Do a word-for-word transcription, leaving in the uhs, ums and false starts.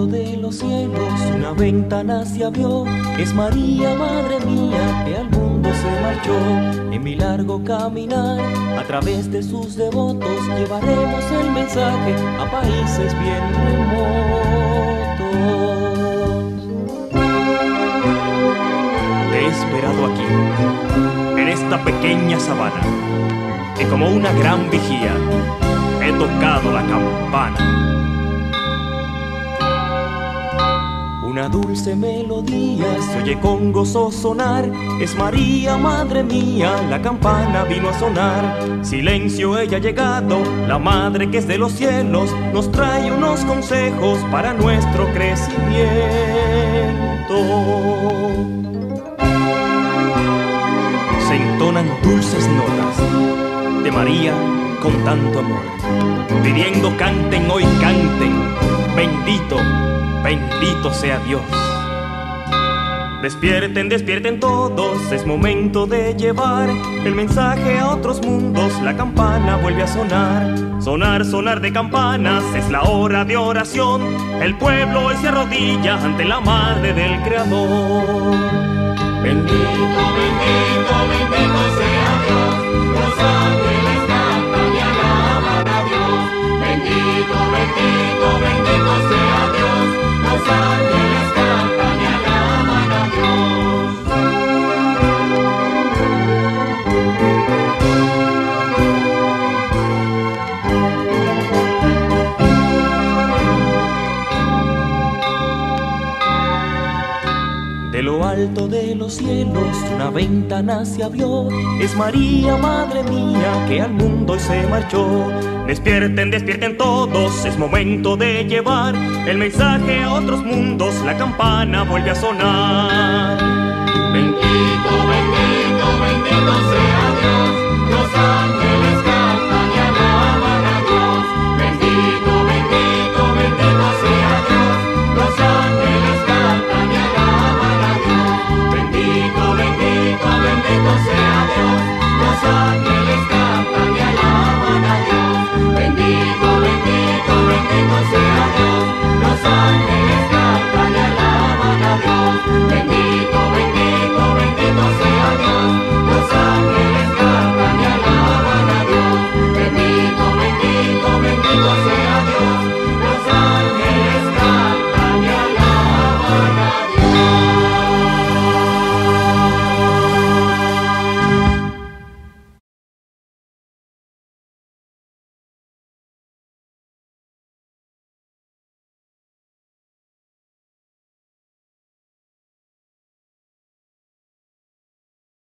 de los cielos una ventana se abrió. Es María, madre mía, que al mundo se marchó. En mi largo caminar, a través de sus devotos, llevaremos el mensaje a países bien remotos. Te he esperado aquí, en esta pequeña sabana, y como una gran vigía he tocado la campana. Una dulce melodía se oye con gozo sonar. Es María, madre mía, la campana vino a sonar. Silencio, ella ha llegado, la madre que es de los cielos, nos trae unos consejos para nuestro crecimiento. Se entonan dulces notas de María con tanto amor, pidiendo canten hoy, canten, bendito, bendito sea Dios. Despierten, despierten todos, es momento de llevar el mensaje a otros mundos. La campana vuelve a sonar, sonar, sonar de campanas, es la hora de oración. El pueblo hoy se arrodilla ante la madre del Creador. Bendito, bendito, bendito sea Dios, los ángeles cantan y alaban a Dios. Bendito, bendito, bendito sea Dios, los ángeles cantan y alaban a De lo alto de los cielos una ventana se abrió. Es María, madre mía, que al mundo hoy se marchó. Despierten, despierten todos, es momento de llevar el mensaje a otros mundos. La campana vuelve a sonar. Bendito, bendito, bendito sea Dios, los ángeles